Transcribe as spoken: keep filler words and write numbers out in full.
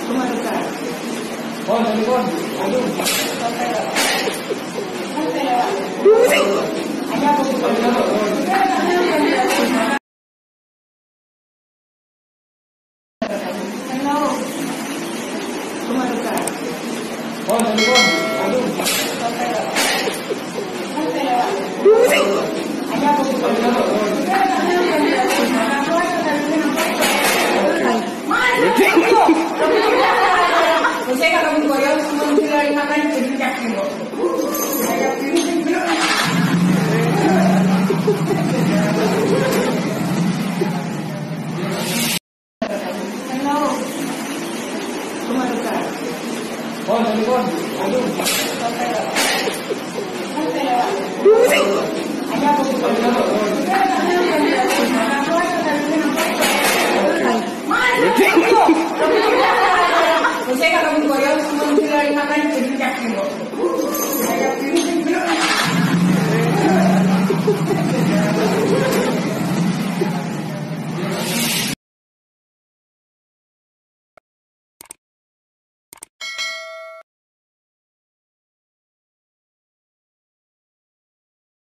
Bon, dari bon. Aduh. Bon, dari bon. Aduh. Saya kalau mengoyor semua mesti makan jadi kaki kok. Saya pilih dulu. Hello. Kemana? Bon, dari bon. Aduh. Saya kalau mengoyor semua mesti makan jadi kaki kok.